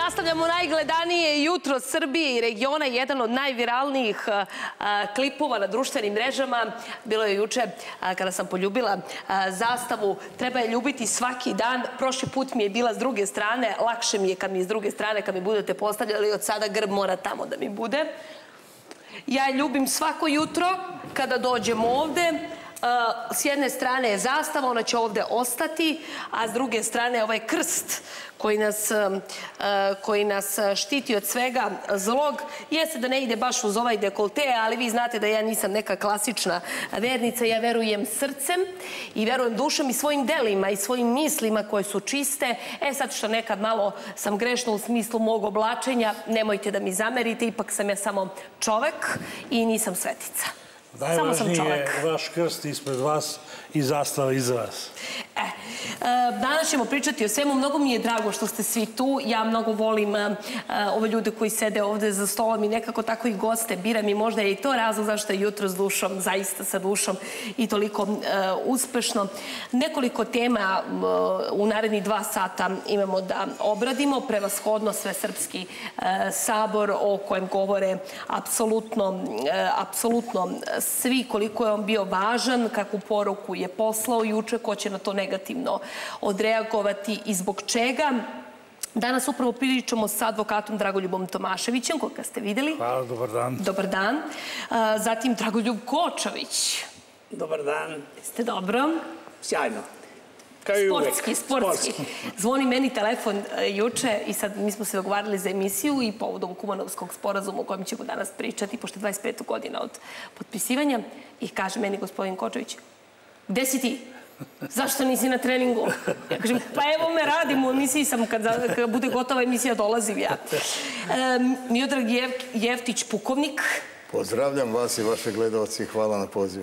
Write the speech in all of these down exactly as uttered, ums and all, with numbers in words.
nastavljamo najgledanije jutro Srbije i regiona. Jedan od najviralnijih klipova na društvenim mrežama bilo je juče kada sam poljubila zastavu. Treba je ljubiti svaki dan. Prošli put mi je bila s druge strane. Lakše mi je kad mi je s druge strane, kad mi budete postavljali. Od sada grb mora tamo da mi bude. Ja je ljubim svako jutro kada dođem ovde. S jedne strane je zastava, ona će ovde ostati, a s druge strane ovaj krst koji nas štiti od svega zlog. Jeste da ne ide baš uz ovaj dekolte, ali vi znate da ja nisam neka klasična vernica. Ja verujem srcem i verujem dušom i svojim delima i svojim mislima koje su čiste. E sad što nekad malo sam grešna u smislu mog oblačenja, nemojte da mi zamerite, ipak sam ja samo čovek i nisam svetica. Najvažniji je vaš krst ispred vas i zastava iza vas. Danas ćemo pričati o svemu. Mnogo mi je drago što ste svi tu. Ja mnogo volim ove ljude koji sede ovde za stolom i nekako tako i goste biram i možda je i to razlog zašto je jutro s dušom, zaista sa dušom i toliko uspešno. Nekoliko tema u narednih dva sata imamo da obradimo. Prevashodno Svesrpski sabor o kojem govore apsolutno svi, koliko je on bio važan, kakvu poruku je poslao juče, ko će na to negativno odreagovati i zbog čega. Danas upravo pričamo sa advokatom Dragoljubom Tomaševićem, koga ste videli. Hvala, dobar dan. Dobar dan. Zatim Dragoljub Kočović. Dobar dan. Ste dobro? Sjajno. Sportski, sportski. Zvoni meni telefon juče i sad mi smo se dogovarali za emisiju i povodom Kumanovskog sporazuma o kojem ćemo danas pričati, pošto je dvadeset peta godina od potpisivanja, i kaže meni gospodin Kočović: gde si ti? Zašto nisi na treningu? Ja kažem, pa evo me, radim u emisiji sam, kada bude gotova emisija dolazim ja. Miodrag Jeftić, pukovnik. Pozdravljam vas i vaše gledalci i hvala na pozivu.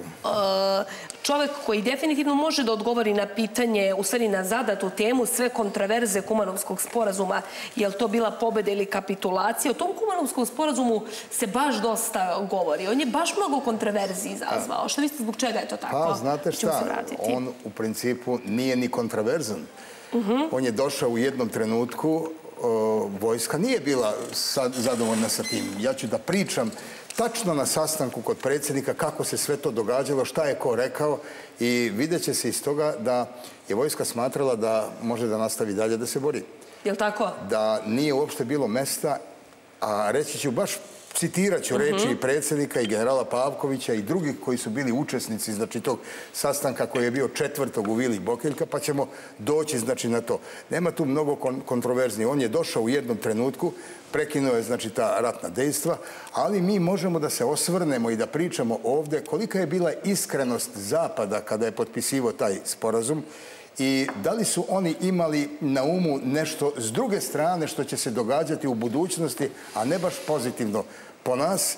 Čovek koji definitivno može da odgovori na pitanje, u stvari na zadatu temu, sve kontraverze Kumanovskog sporazuma. Je li to bila pobeda ili kapitulacija? O tom Kumanovskom sporazumu se baš dosta govori. On je baš mnogo kontraverzi izazvao. Što mislite, zbog čega je to tako? Pa, znate šta, on u principu nije ni kontraverzan. On je došao u jednom trenutku, vojska nije bila zadovoljna sa tim. Ja ću da pričam tačno na sastanku kod predsjednika kako se sve to događalo, šta je ko rekao, i vidjet će se iz toga da je vojska smatrala da može da nastavi dalje da se bori. Je li tako? Da nije uopšte bilo mesta, a reći ću, baš citirat ću reči i predsjednika i generala Pavkovića i drugih koji su bili učesnici, znači, tog sastanka koji je bio četvrtog u Vili Bokeljka, pa ćemo doći, znači, na to. Nema tu mnogo kontroverzni. On je došao u jednom trenutku, prekinuo je, znači, ta ratna dejstva, ali mi možemo da se osvrnemo i da pričamo ovde kolika je bila iskrenost Zapada kada je potpisivao taj sporazum i da li su oni imali na umu nešto s druge strane što će se događati u budućnosti, a ne baš pozitivno po nas.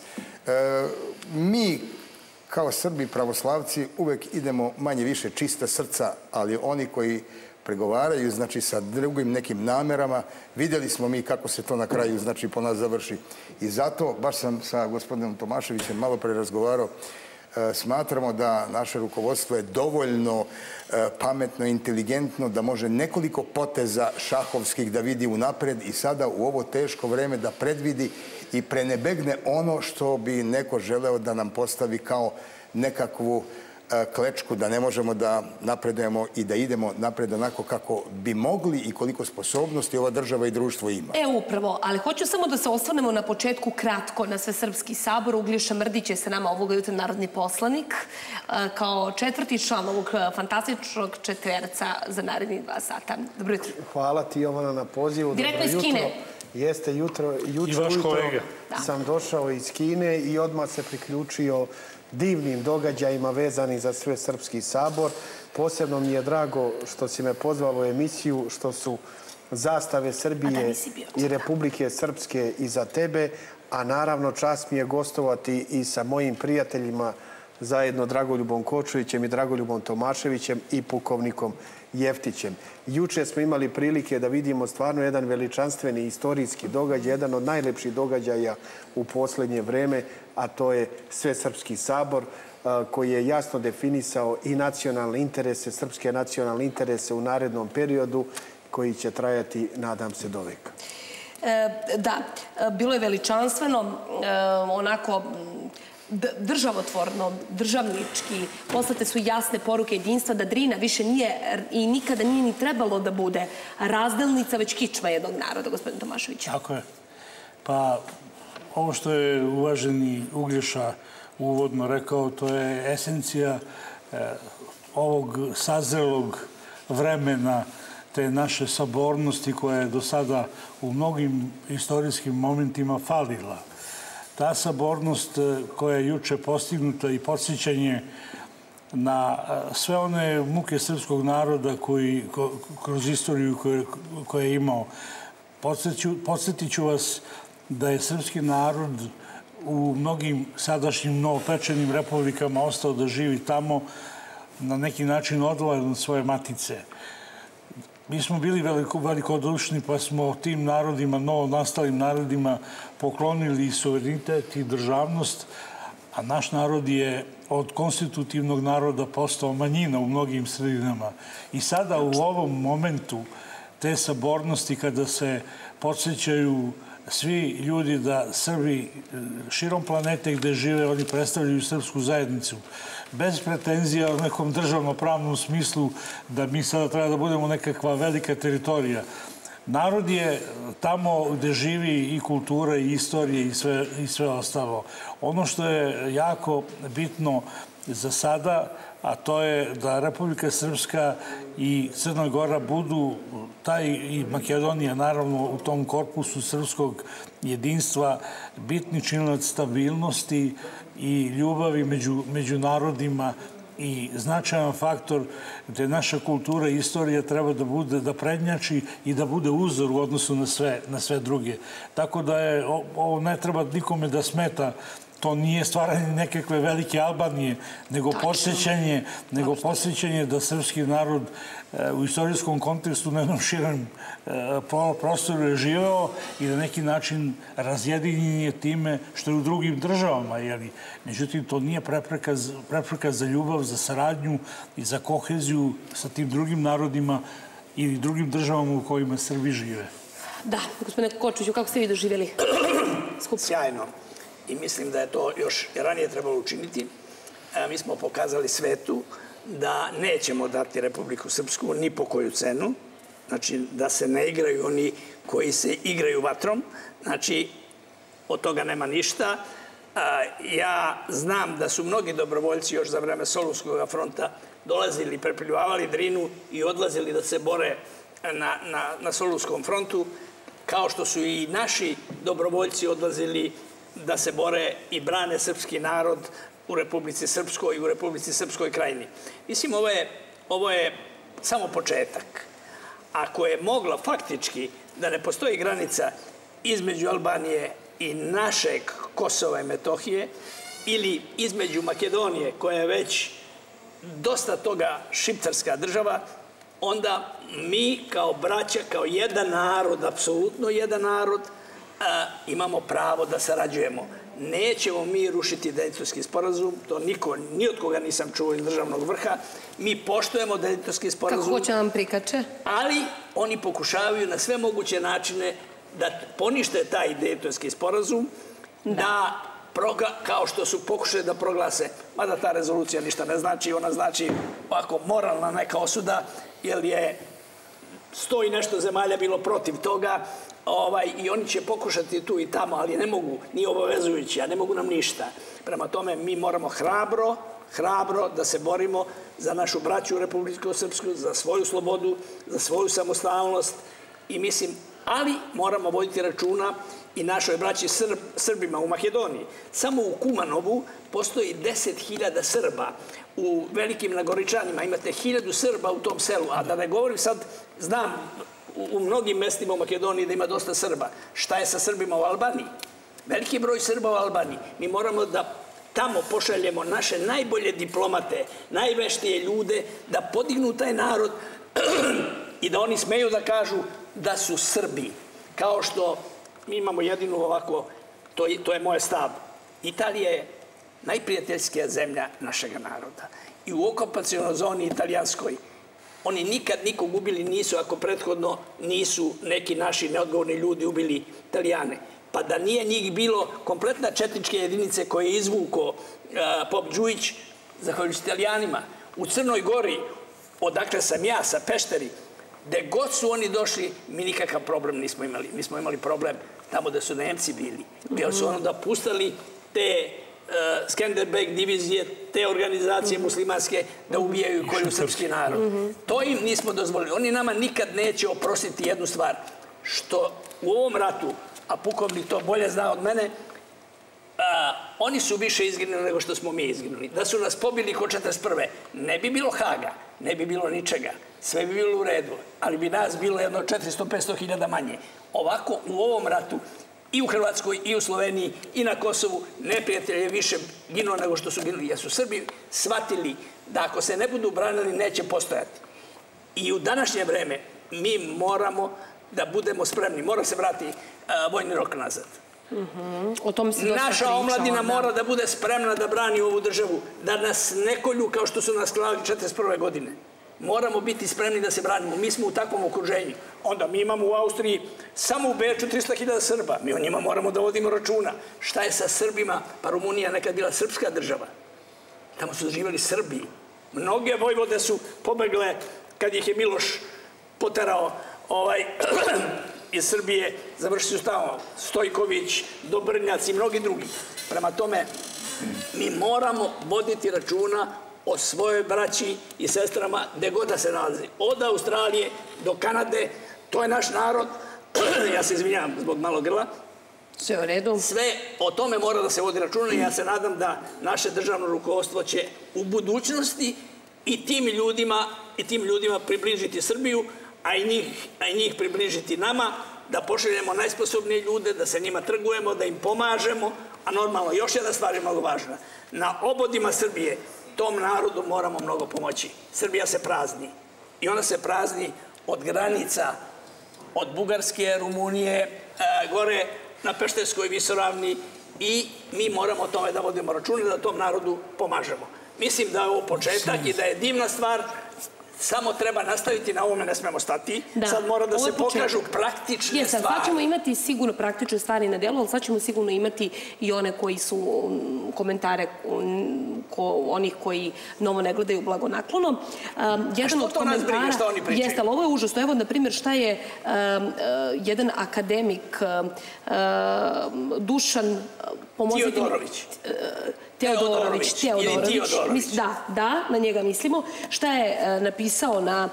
Mi kao Srbi pravoslavci uvek idemo manje više čista srca, ali oni koji pregovaraju, znači, sa drugim nekim namerama, vidjeli smo mi kako se to na kraju, znači, po nas završi. I zato, baš sam sa gospodinom Tomaševićem malo pre razgovarao, smatramo da naše rukovodstvo je dovoljno pametno, inteligentno, da može nekoliko poteza šahovskih da vidi unapred i sada u ovo teško vreme da predvidi i prenebegne ono što bi neko želeo da nam postavi kao nekakvu klečku, da ne možemo da napredujemo i da idemo napred onako kako bi mogli i koliko sposobnosti ova država i društvo ima. E, upravo, ali hoću samo da se osvrnemo na početku kratko na Svesrpski sabor. Uglješa Mrdić je sa nama ovoga jutra narodni poslanik, kao četvrti član ovog fantastičnog četverca za narednih dva sata. Dobro jutro. Hvala ti, Jovana, na pozivu. Direktno iz Kine. Jeste, jutro sam došao iz Kine i odmah se priključio divnim događajima vezanim za Svesrpski sabor. Posebno mi je drago što si me pozvalo u emisiju, što su zastave Srbije i Republike Srpske iza tebe, a naravno čast mi je gostovati i sa mojim prijateljima zajedno Dragoljubom Kočovićem i Dragoljubom Tomaševićem i pukovnikom Jeftićem. Juče smo imali prilike da vidimo stvarno jedan veličanstveni istorijski događaj, jedan od najlepših događaja u poslednje vreme, a to je Svesrpski sabor, koji je jasno definisao i nacionalne interese, srpske nacionalne interese u narednom periodu, koji će trajati, nadam se, do veka. Da, bilo je veličanstveno, onako državotvorno, državnički. Poslate su jasne poruke jedinstva da Drina više nije i nikada nije ni trebalo da bude razdelnica, već kičma jednog naroda, gospodin Tomašević. Tako je. Pa, ovo što je uvaženi Uglješa uvodno rekao, to je esencija ovog sazrelog vremena, te naše sabornosti koja je do sada u mnogim istorijskim momentima falila. Ta sabornost koja je juče postignuta i podsjećanje na sve one muke srpskog naroda koji kroz istoriju koju je imao. Podsjetit ću vas da je srpski narod u mnogim sadašnjim novopečenim republikama ostao da živi tamo, na neki način odvojen od svoje matice. Mi smo bili velikodušni pa smo tim narodima, novo nastalim narodima poklonili i suverenitet i državnost, a naš narod je od konstitutivnog naroda postao manjina u mnogim sredinama. I sada u ovom momentu te sabornosti kada se podsjećaju svi ljudi da Srbi širom planete gde žive, oni predstavljaju srpsku zajednicu. Bez pretenzija u nekom državno-pravnom smislu da mi sada treba da budemo nekakva velika teritorija. Narod je tamo gde živi i kultura i istorija i sve ostalo. Ono što je jako bitno za sada, a to je da Republika Srpska i Crna Gora budu, taj i Makedonija naravno u tom korpusu srpskog jedinstva, bitni činilac stabilnosti i ljubavi među narodima i značajan faktor gde naša kultura i istorija treba da bude, da prednjači i da bude uzor u odnosu na sve druge. Tako da je, ovo ne treba nikome da smeta. To nije stvaranje nekakve velike Albanije, nego posjećanje, nego posjećanje da srpski narod u istorijskom kontekstu na jednom širem prostoru je živeo i na neki način razjedinjen je time što je u drugim državama. Međutim, to nije prepreka za ljubav, za saradnju i za koheziju sa tim drugim narodima i drugim državama u kojima Srbi žive. Da, gospodine Kočeviću, kako ste vi doživjeli skup? Sjajno. I mislim da je to još ranije trebalo učiniti. Mi smo pokazali svetu da nećemo dati Republiku Srpsku ni po koju cenu. Znači, da se ne igraju oni koji se igraju vatrom. Znači, od toga nema ništa. Ja znam da su mnogi dobrovoljci još za vreme Solunskog fronta dolazili, prepljuvavali Drinu i odlazili da se bore na Solunskom frontu, kao što su i naši dobrovoljci odlazili da se bore i brane srpski narod u Republici Srpskoj i u Republici Srpskoj krajini. Mislim, ovo je samo početak. Ako je moglo faktički da ne postoji granica između Albanije i našeg Kosova i Metohije ili između Makedonije, koja je već dosta toga šiptarska država, onda mi kao braća, kao jedan narod, apsolutno jedan narod, imamo pravo da sarađujemo. Nećemo mi rušiti Dejtonski sporazum, to niko, ni od koga nisam čuo iz državnog vrha. Mi poštujemo Dejtonski sporazum. Kako hoće nam prikače? Ali oni pokušavaju na sve moguće načine da ponište taj Dejtonski sporazum, da, kao što su pokušali da proglase, mada ta rezolucija ništa ne znači, ona znači ovako moralna neka osuda, jer je sto i nešto zemalja bilo protiv toga, i oni će pokušati tu i tamo, ali ne mogu, nije obavezujući, a ne mogu nam ništa. Prema tome, mi moramo hrabro, hrabro da se borimo za našu braću u Republiku Srpsku, za svoju slobodu, za svoju samostalnost i mislim, ali moramo voditi računa i našoj braći Srbima u Makedoniji. Samo u Kumanovu postoji deset hiljada Srba. U Velikim Nagoričanima imate hiljadu Srba u tom selu, a da ne govorim sad, znam u mnogim mestima u Makedoniji da ima dosta Srba. Šta je sa Srbima u Albaniji? Veliki broj Srba u Albaniji. Mi moramo da tamo pošaljemo naše najbolje diplomate, najveštije ljude, da podignu taj narod i da oni smeju da kažu da su Srbi. Kao što mi imamo jedinu ovako, to je moj stav. Italija je najprijateljskija zemlja našeg naroda. I u okupacionoj zoni italijanskoj Oni nikad nikog ubili nisu ako prethodno nisu neki naši neodgovorni ljudi ubili Italijane. Pa da nije njih bilo, kompletna četničke jedinice koje je izvuko Pop Đujić, zahvaljujući Italijanima, u Crnoj Gori, odakle sam ja, sa Pešteri, gde god su oni došli, mi nikakav problem nismo imali. Mi smo imali problem tamo da su Nemci bili, jer su onda pustali te Skanderbeg divizije, te organizacije muslimanske da ubijaju i kolju srpski narod. To im nismo dozvolili. Oni nama nikad neće oprostiti jednu stvar, što u ovom ratu, a pukovnik to bolje zna od mene, oni su više izginuli nego što smo mi izginuli. Da su nas pobili kod četrdeset prve ne bi bilo Haga, ne bi bilo ničega. Sve bi bilo u redu, ali bi nas bilo jedno četiristo do petsto hiljada manje. Ovako, u ovom ratu, i u Hrvatskoj, i u Sloveniji, i na Kosovu, neprijatelj je više ginuo nego što su ginuli. Jer su Srbi shvatili da ako se ne budu branili, neće postojati. I u današnje vreme mi moramo da budemo spremni. Mora se vrati vojni rok nazad. Naša omladina mora da bude spremna da brani ovu državu, da nas ne kolju kao što su nas klali četrdeset prve godine. Moramo biti spremni da se branimo. Mi smo u takvom okruženju. Onda mi imamo u Austriji, samo u Beču trista hiljada Srba. Mi o njima moramo da vodimo računa. Šta je sa Srbima? Pa Rumunija nekad bila srpska država. Tamo su živjeli Srbi. Mnoge vojvode su pobegle kad ih je Miloš poterao iz Srbije. Završili su tamo Stojković, Dobrnjac i mnogi drugi. Prema tome, mi moramo voditi računa o svojoj braći i sestrama gde god da se nalazi. Od Australije do Kanade, to je naš narod. Ja se izvinjam zbog malog grla. Sve u redu. Sve o tome mora da se vodi računa i ja se nadam da naše državno rukovodstvo će u budućnosti i tim ljudima i tim ljudima približiti Srbiju, a i njih, a i njih približiti nama, da pošaljemo najsposobnije ljude, da se njima trgujemo, da im pomažemo, a normalno, još jedna stvar je mnogo važna. Na obodima Srbije tom narodu moramo mnogo pomoći. Srbija se prazni. I ona se prazni od granica, od Bugarske, Rumunije, gore na Pešterskoj visoravni i mi moramo o tome da vodimo račune, da tom narodu pomažemo. Mislim da je ovo početak i da je divna stvar. Samo treba nastaviti, na ovome ne smemo stati. Sad mora da se pokažu praktične stvari. Sad ćemo imati sigurno praktične stvari na delu, ali sad ćemo sigurno imati i one koji su komentare onih koji novo ne gledaju blagonaklono. A što to nas brige, što oni pričaju? Jeste, ali ovo je užasno. Evo, na primjer, šta je jedan akademik Dušan... Teodorović. Teodorović, Teodorović. Da, da, na njega mislimo. Šta je napisao na,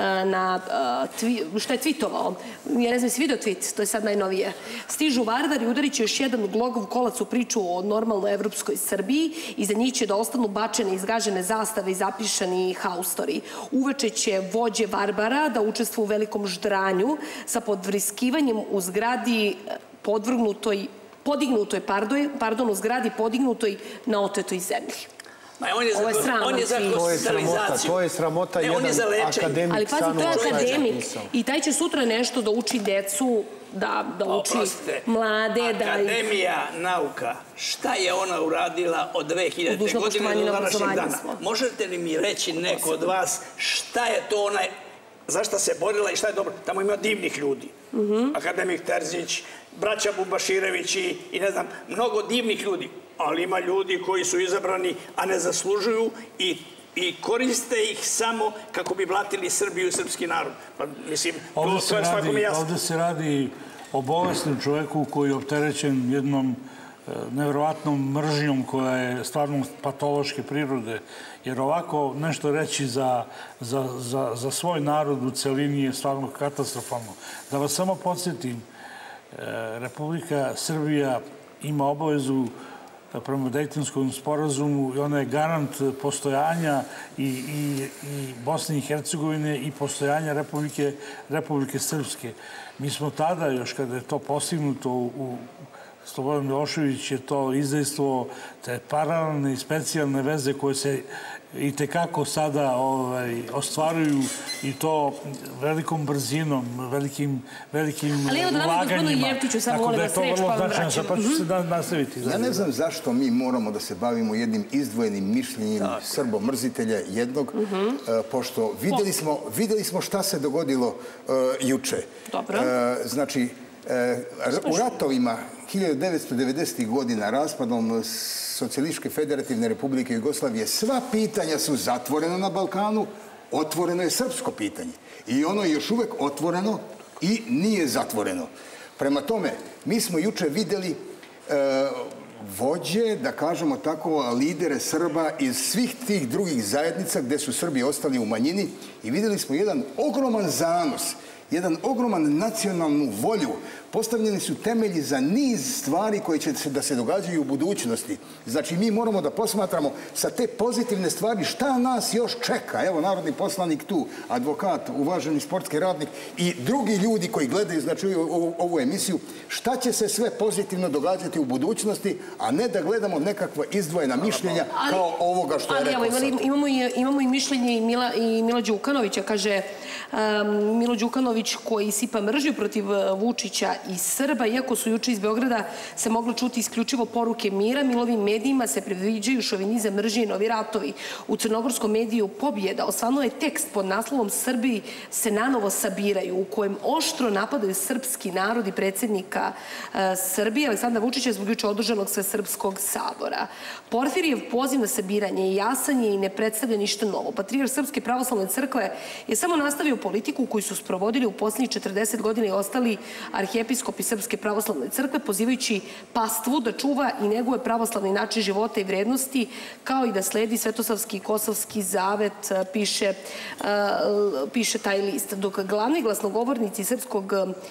šta je tweetovao? Ja ne znam, si vidio tweet, to je sad najnovije. Stižu Vardari, udarit će još jedan glogov kolac u priču o normalnoj evropskoj Srbiji i za njih će da ostanu bačene, izgažene zastave i zapišani haustori. Uveče će vođe Varbara da učestvuju u velikom ždranju sa podvriskivanjem u zgradi podvrgnutoj podignutoj, pardon, u zgradi podignutoj na otetoj zemlji. Ovo je sraman tweet. To je sramota, jedan akademik Sanu akademik i taj će sutra nešto da uči decu, da uči mlade. Akademija nauka, šta je ona uradila od dve hiljadite godine do današnjeg dana? Možete li mi reći neko od vas šta je to ona, za šta se borila i šta je dobro? Tamo ima divnih ljudi. Akademik Terzić, braća Bubaširevići i ne znam, mnogo divnih ljudi, ali ima ljudi koji su izabrani, a ne zaslužuju i koriste ih samo kako bi blatili Srbiju i srpski narod. Mislim, to je svakom jasno. Ovde se radi o bolesnom čoveku koji je opterećen jednom nevjerovatnom mržnjom koja je stvarno patološke prirode. Jer ovako nešto reći za svoj narod u celini je stvarno katastrofalno. Da vas samo podsjetim, Republika Srbija ima obavezu prema Dejtonskom sporazumu i ona je garant postojanja i Bosne i Hercegovine i postojanja Republike Srpske. Mi smo tada, još kada je to postignuto u Slobodan Milošević je to izdejstvo, te paralelne i specijalne veze koje se i tekako sada ostvaruju i to velikom brzinom, velikim ulaganjima. Ali evo da nama gospodinu Jevtiću samo volim da sreč pa vam vraćam. Pa ću se nastaviti. Ja ne znam zašto mi moramo da se bavimo jednim izdvojenim mišljenjem srbomrzitelja jednog, pošto vidjeli smo šta se dogodilo juče. Dobro. Znači, u ratovima hiljadu devetsto devedesetih godina, raspadom Socijalističke federativne republike Jugoslavije, sva pitanja su zatvorena na Balkanu, otvoreno je srpsko pitanje. I ono je još uvek otvoreno i nije zatvoreno. Prema tome, mi smo juče vidjeli vođe, da kažemo tako, lidere Srba iz svih tih drugih zajednica gde su Srbi ostali u manjini i vidjeli smo jedan ogroman zanos, jedan ogroman nacionalnu volju. Postavljeni su temelji za niz stvari koje će da se događaju u budućnosti. Znači, mi moramo da posmatramo sa te pozitivne stvari šta nas još čeka. Evo, narodni poslanik tu, advokat, uvaženi sportski radnik i drugi ljudi koji gledaju, znači, ovu emisiju, šta će se sve pozitivno događati u budućnosti, a ne da gledamo nekakva izdvojena mišljenja kao ovoga što je rekao sad. Imamo i mišljenje i Mila Đukanovića. Kaže, Milo Đukanović koji sipa mržnju protiv Vučića i Srba, iako su juče iz Beograda se moglo čuti isključivo poruke mira, Milovim medijima se predviđaju šovinizam, mržnje i novi ratovi. U crnogorskom mediju Pobjeda osvanuo je tekst pod naslovom Srbi se nanovo sabiraju, u kojem oštro napadaju srpski narod i predsjednika Srbije, Aleksandra Vučića, zbog juče održanog Svesrpskog sabora. Porfirijev poziv na sabiranje je jasan je i ne predstavlja ništa novo. Patrijarh Srpske pravoslavne crkve je samo nastavio politiku koju su sprovodili u posljednjih četrdeset godina i ostali arhijepiskopi Srpske pravoslavne crkve, pozivajući pastvu da čuva i neguje pravoslavni način života i vrednosti, kao i da sledi Svetosavski i Kosovski zavet, piše taj list. Dok glavni glasnogovornici srpskog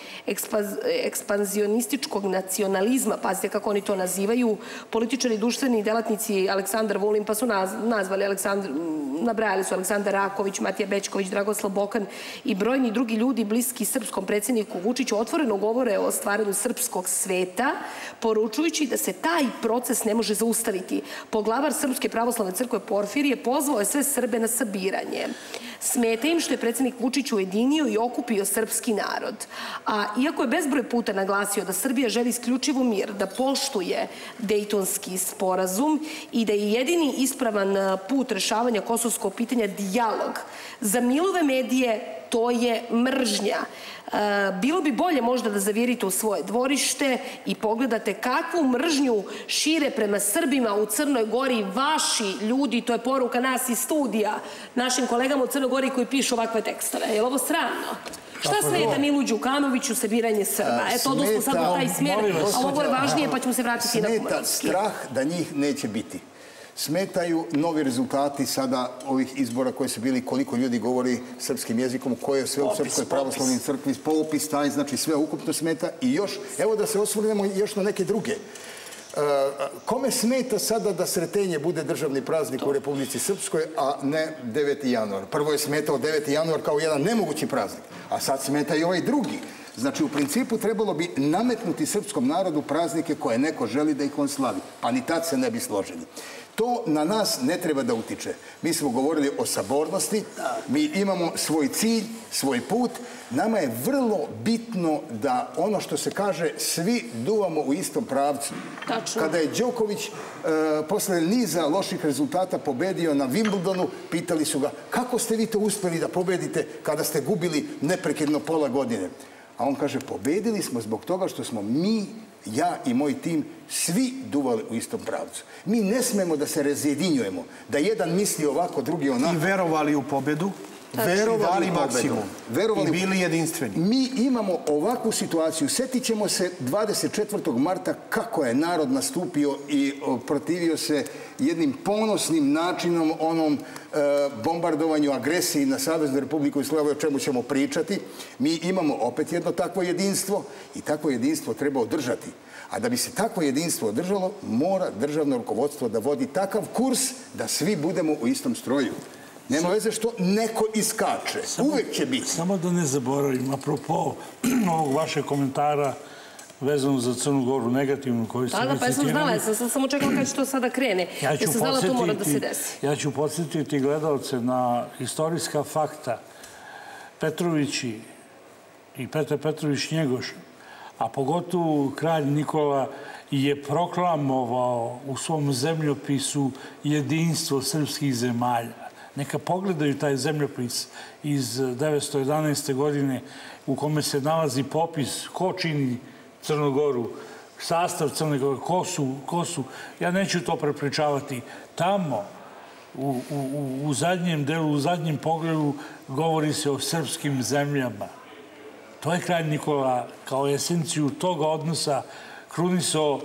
ekspanzionističkog nacionalizma, pazite kako oni to nazivaju, političari, društveni delatnici Aleksandar Vulin, pa su nazvali Aleksandar, nabrajali su Aleksandar Raković, Matija Bećković, Dragoslav Bokan i brojni drugi ljudi bliski srpskom predsjedniku Vučiću otvoreno govore o stvaranju srpskog sveta, poručujući da se taj proces ne može zaustaviti. Poglavar Srpske pravoslavne crkve Porfirije pozvao je sve Srbe na sabiranje. Smeta im što je predsjednik Vučić ujedinio i okupio srpski narod. A iako je bezbroj puta naglasio da Srbija želi isključivo mir, da poštuje Dejtonski sporazum i da je jedini ispravan put rešavanja kosovskog pitanja dijalog, za Milove medije to je mržnja. Bilo bi bolje možda da zavirite u svoje dvorište i pogledate kakvu mržnju šire prema Srbima u Crnoj Gori vaši ljudi, to je poruka nas iz studija, našim kolegama u Crnoj Gori koji pišu ovakve tekstove. Je li ovo sramno? Šta smeta Milu Đukanoviću sabiranje Srba? Eto, odnosno sad na taj smjer, a ovo je važnije pa ćemo se vratiti na Kumanovski. Smeta strah da njih neće biti. Smetaju novi rezultati sada ovih izbora koji su bili, koliko ljudi govori srpskim jezikom, koje je sve u Srpskoj pravoslavnoj crkvi, popis taj, znači sve ukupno smeta. I još, evo da se osvrnemo još na neke druge. Kome smeta sada da Sretenje bude državni praznik u Republici Srpskoj, a ne deveti januar? Prvo je smetao deveti januar kao jedan nemogući praznik, a sad smeta i ovaj drugi. Znači, u principu trebalo bi nametnuti srpskom narodu praznike koje neko želi da ih on slavi, pa ni tad se ne bi složili. To na nas ne treba da utiče. Mi smo govorili o sabornosti, mi imamo svoj cilj, svoj put. Nama je vrlo bitno da ono što se kaže svi duvamo u istom pravcu. Kada je Đoković posle niza loših rezultata pobedio na Wimbledonu, pitali su ga kako ste vi to uspeli da pobedite kada ste gubili neprekidno pola godine. A on kaže, pobedili smo zbog toga što smo mi, ja i moj tim, svi duvali u istom pravcu. Mi ne smemo da se razjedinjujemo, da jedan misli ovako, drugi onako. I verovali u pobedu. Verovali maksimum. I bili jedinstveni. Mi imamo ovakvu situaciju. Sjetit ćemo se dvadeset četvrtog marta kako je narod nastupio i protivio se jednim ponosnim načinom onom bombardovanju, agresiji na Saveznu Republiku Jugoslaviju, o čemu ćemo pričati. Mi imamo opet jedno takvo jedinstvo i takvo jedinstvo treba održati. A da bi se takvo jedinstvo održalo, mora državno rukovodstvo da vodi takav kurs da svi budemo u istom stroju. Nema veze što neko iskače. Uvek će biti. Samo da ne zaboravim, apropo ovog vašeg komentara vezano za Crnu Goru, negativnu koju ste Da, da, pa ja sam znala, ja sam samo čekala kada će to sada krene. Ja sam znala to mora da se desi. Ja ću podsjetiti gledalce na istorijska fakta. Petrovići i Petar Petrović Njegoš, a pogotovo kralj Nikola je proklamovao u svom zemljopisu jedinstvo srpskih zemalja. Neka pogledaju taj zemljopis iz devetsto jedanaeste. godine u kome se nalazi popis ko čini Crnogoru, sastav Crne Gore, ko su, ko su. Ja neću to prepričavati. Tamo, u, u, u zadnjem delu, u zadnjem pogledu, govori se o srpskim zemljama. To je kralj Nikola kao esenciju tog odnosa krunisao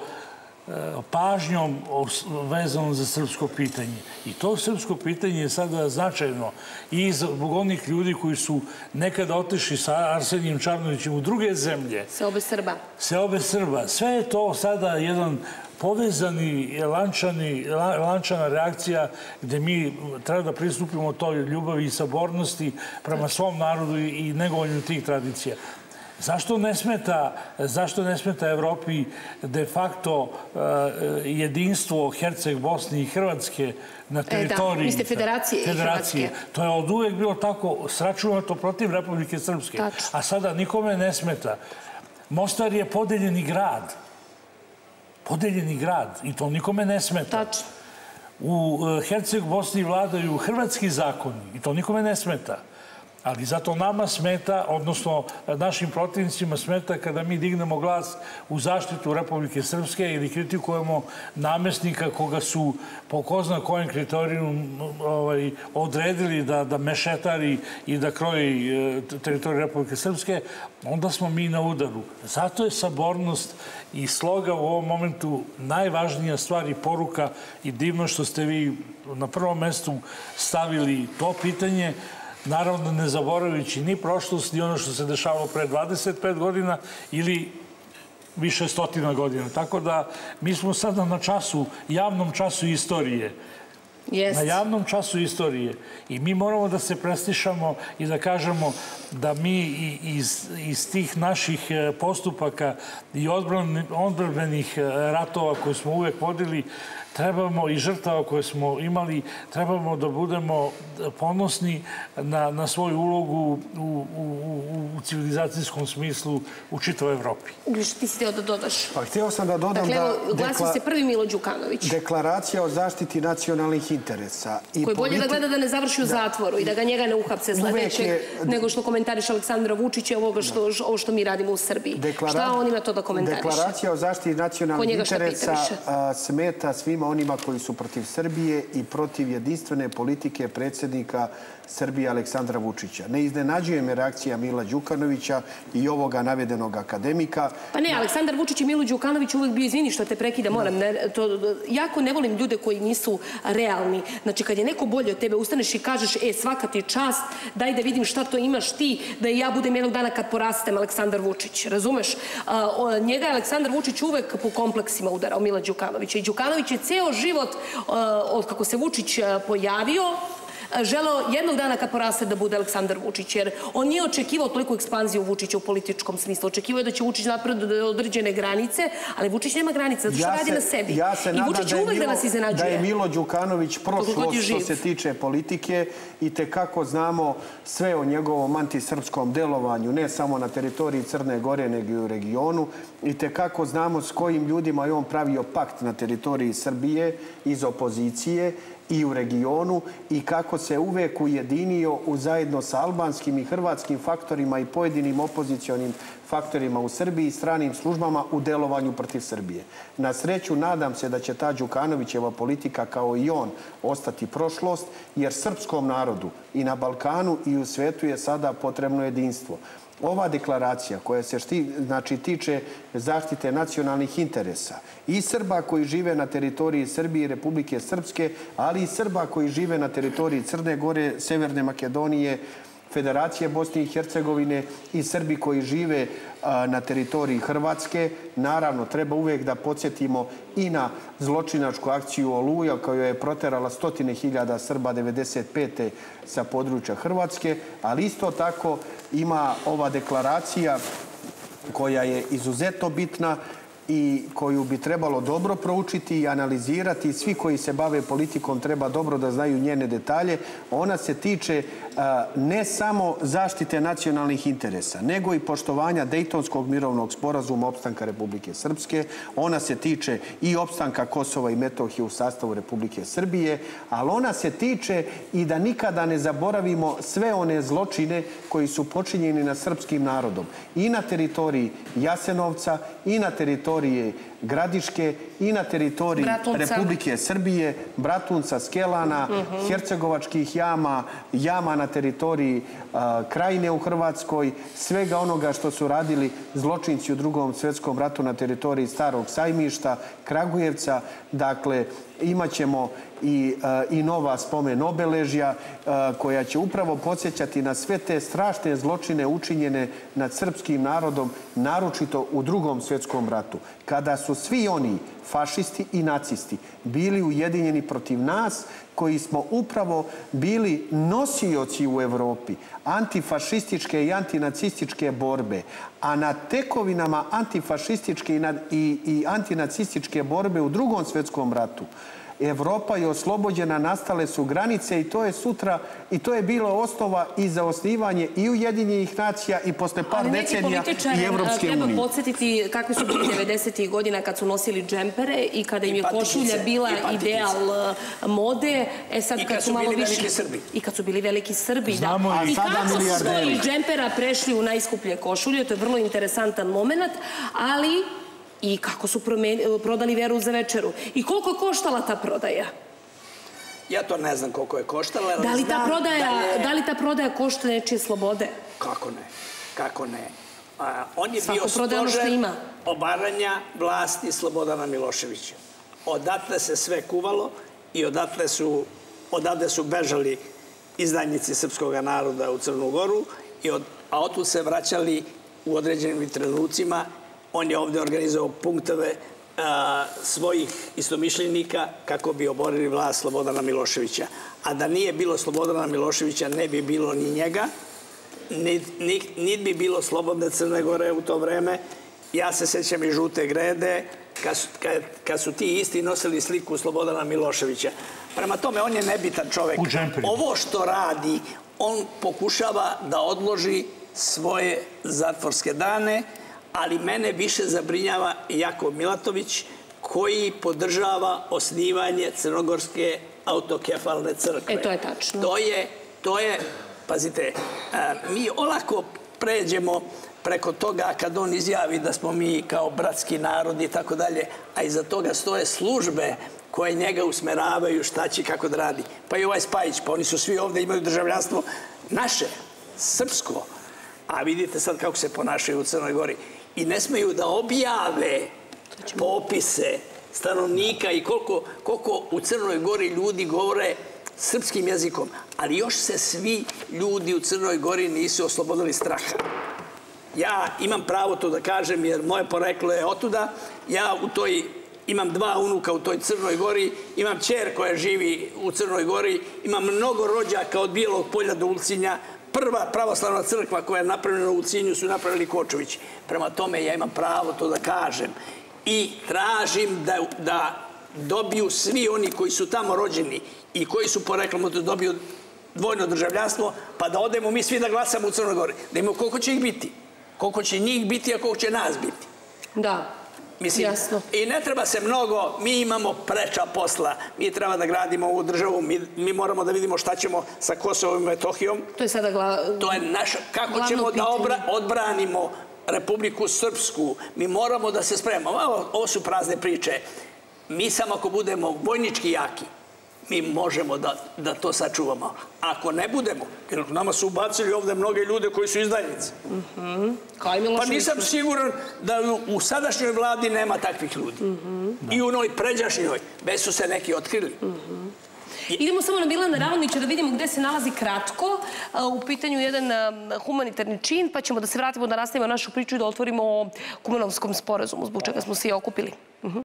pažnjom vezanom za srpsko pitanje. I to srpsko pitanje je sada značajno i zbog onih ljudi koji su nekada otišli sa Arsenijem Čarnovićem u druge zemlje. Seobe Srba. Seobe Srba. Sve je to sada jedan povezani, lančani, lančana reakcija gde mi treba da pristupimo toj ljubavi i sabornosti prema svom narodu i negovanju tih tradicija. Zašto ne smeta, zašto ne smeta Evropi de facto jedinstvo Herceg Bosne i Hrvatske na teritoriji... Da, mislite federacije i Hrvatske. To je od uvek bilo tako sračunato protiv Republike Srpske. A sada nikome ne smeta. Mostar je podeljeni grad. Podeljeni grad. I to nikome ne smeta. Tačno. U Herceg Bosni vladaju hrvatski zakoni. I to nikome ne smeta. Ali zato nama smeta, odnosno našim protivnicima smeta kada mi dignemo glas u zaštitu Republike Srpske ili kritikujemo namestnika koga su po ko zna kojem kriterijum odredili da mešetari i da kroji teritoriju Republike Srpske, onda smo mi na udaru. Zato je sabornost i sloga u ovom momentu najvažnija stvar i poruka i divno što ste vi na prvom mestu stavili to pitanje, naravno ne zaboravljajući ni prošlost, ni ono što se dešavalo pre dvadeset pet godina ili više stotina godina. Tako da mi smo sada na času, javnom času istorije. Na javnom času istorije. I mi moramo da se prestišamo i da kažemo da mi iz tih naših postupaka i odbrambenih ratova koje smo uvek vodili trebamo i žrtava koje smo imali, trebamo da budemo ponosni na svoju ulogu u civilizacijskom smislu u čitavoj Evropi. Ugljiš, ti si htio da dodaš? Pa htio sam da dodam da... Dakle, glasi se prvi Milo Đukanović. Deklaracija o zaštiti nacionalnih interesa. Koji bolje da gleda da ne završi u zatvoru i da ga njega ne uhapse sledećeg, nego što komentariš Aleksandra Vučića i ovoga što mi radimo u Srbiji. Šta on ima to da komentariše? Deklaracija o zaštiti nacionalnih interesa smeta svima onima koji su protiv Srbije i protiv jedinstvene politike predsjednika Srbije Aleksandra Vučića. Ne iznenađuje me reakcija Mila Đukanovića i ovoga navedenog akademika. Pa ne, Aleksandar Vučić i Milo Đukanović uvek bio, izvini što te prekida, moram, jako ne volim ljude koji nisu realni. Znači, kad je neko bolje od tebe, ustaneš i kažeš, e, svaka ti čast, daj da vidim šta to imaš ti, da i ja budem jednog dana kad porastem Aleksandar Vučić, razumeš? Njega je Aleksandar Vučić uvek po kompleksima udarao Mila Đukanovića i Đukanović je ceo život, od kako se Vučić pojavio, želeo jednog dana kad poraste da bude Aleksandar Vučić, jer on nije očekivao toliko ekspanziju Vučića u političkom smislu. Očekivao je da će Vučić napraviti do određene granice, ali Vučić nema granice, zato što radi na sebi. I Vučić će uvek da nas iznenađuje. Da je Milo Đukanović prošlo što se tiče politike i tekako znamo sve o njegovom antisrpskom delovanju, ne samo na teritoriji Crne Gore, nego i u regionu. I tekako znamo s kojim ljudima je on pravio pakt na teritoriji Srbije iz opozicije i u regionu i kako se uvek ujedinio zajedno sa albanskim i hrvatskim faktorima i pojedinim opozicionim faktorima u Srbiji i stranim službama u delovanju protiv Srbije. Na sreću, nadam se da će ta Đukanovićeva politika kao i on ostati prošlost, jer srpskom narodu i na Balkanu i u svetu je sada potrebno jedinstvo. Ova deklaracija koja se tiče zaštite nacionalnih interesa i Srba koji žive na teritoriji Srbije i Republike Srpske, ali i Srba koji žive na teritoriji Crne Gore, Severne Makedonije, Federacije Bosne i Hercegovine i Srbi koji žive na teritoriji Hrvatske. Naravno, treba uvek da podsjetimo i na zločinačku akciju Oluja koja je proterala stotine hiljada Srba devedeset pete sa područja Hrvatske, ali isto tako ima ova deklaracija koja je izuzetno bitna i koju bi trebalo dobro proučiti i analizirati. Svi koji se bave politikom treba dobro da znaju njene detalje. Ona se tiče ne samo zaštite nacionalnih interesa, nego i poštovanja Dejtonskog mirovnog sporazuma opstanka Republike Srpske. Ona se tiče i opstanka Kosova i Metohije u sastavu Republike Srbije, ali ona se tiče i da nikada ne zaboravimo sve one zločine koji su počinjeni nad srpskim narodom. I na teritoriji Jasenovca, i na teritoriji Gradiške, i na teritoriji Republike Srbije, Bratunca, Skelana, Hercegovačkih jama, jama na teritoriji Krajine u Hrvatskoj, svega onoga što su radili zločinci u Drugom svjetskom ratu na teritoriji Starog Sajmišta, Kragujevca. Dakle, imat ćemo i, i nova spomen obeležja koja će upravo podsjećati na sve te strašne zločine učinjene nad srpskim narodom, naročito u Drugom svjetskom ratu, kada su svi oni, fašisti i nacisti, bili ujedinjeni protiv nas, koji smo upravo bili nosioci u Evropi antifašističke i antinacističke borbe, a na tekovinama antifašističke i, i, i antinacističke borbe u Drugom svjetskom ratu Evropa je oslobođena, nastale su granice i to je sutra, i to je bilo osnova i za osnivanje i Ujedinjenih nacija i posle par decenija i Evropske unije. Treba podsjetiti kakvi su bili devedesetih godina kad su nosili džempere i kada im je košulja bila ideal mode. E sad kad su malo više... I kad su bili veliki Srbi, da. I kako su svoji džempera prešli u najskuplje košulje, to je vrlo interesantan moment, ali... I kako su prodali veru za večeru. I koliko je koštala ta prodaja? Ja to ne znam koliko je koštala. Da li ta prodaja, da li ta prodaja košta nečije slobode? Kako ne? Kako ne? On je bio stožer obaranja vlasti Slobodana Miloševića. Odatle se sve kuvalo i odatle su, odavde su bežali izdajnici srpskog naroda u Crnu Goru, a otud se vraćali u određenim trenucima. On je ovdje organizovao punktove svojih istomišljenika kako bi oborili vlast Slobodana Miloševića. A da nije bilo Slobodana Miloševića, ne bi bilo ni njega, niti bi bilo slobodne Crne Gore u to vreme. Ja se sjećam i Žute Grede, kad su ti isti nosili sliku Slobodana Miloševića. Prema tome, on je nebitan čovek. Ovo što radi, on pokušava da odloži svoje zatvorske dane, ali mene više zabrinjava Jakov Milatović, koji podržava osnivanje Crnogorske autokefalne crkve. E, to je tačno. To je, to je, pazite, mi olako pređemo preko toga kad on izjavi da smo mi kao bratski narod i tako dalje, a iza toga stoje službe koje njega usmeravaju šta će kako da radi. Pa i ovaj Spajić, pa oni su svi ovdje, imaju državljanstvo naše, srpsko, a vidite sad kako se ponašaju u Crnoj Gori. I ne smeju da objave popise stanovnika i koliko u Crnoj Gori ljudi govore srpskim jezikom. Ali još se svi ljudi u Crnoj Gori nisu oslobodili straha. Ja imam pravo to da kažem jer moje poreklo je otuda. Ja u toj, imam dva unuka u toj Crnoj Gori, imam ćer koja živi u Crnoj Gori, imam mnogo rođaka od Bijelog polja do Ulcinja. Prva pravoslavna crkva koja je napravljena u Ulcinju su napravili Kočovići. Prema tome ja imam pravo to da kažem. I tražim da dobiju svi oni koji su tamo rođeni i koji su poreklom da dobiju dvojno državljanstvo, pa da odemo mi svi da glasamo u Crnoj Gori. Da imamo koliko će ih biti. Koliko će njih biti, a koliko će nas biti. Da. Jasno. I ne treba se mnogo, mi imamo preča posla, mi treba da gradimo ovu državu, mi moramo da vidimo šta ćemo sa Kosovom i Metohijom. To je sada glavno pitanje. To je naša, kako ćemo da odbranimo Republiku Srpsku, mi moramo da se spremamo. Ovo su prazne priče. Mi samo ako budemo vojnički jaki, mi možemo da to sačuvamo. Ako ne budemo, jer nama su ubacili ovdje mnoge ljude koji su izdajnici. Pa nisam siguran da u sadašnjoj vladi nema takvih ljudi. I u onoj pređašnjoj, već su se neki otkrili. Idemo samo na Milana Ravnića da vidimo gde se nalazi kratko. U pitanju jedan humanitarni čin, pa ćemo da se vratimo da nastavimo našu priču i da otvorimo o Kumanovskom sporazumu, zbog čega smo se i okupili.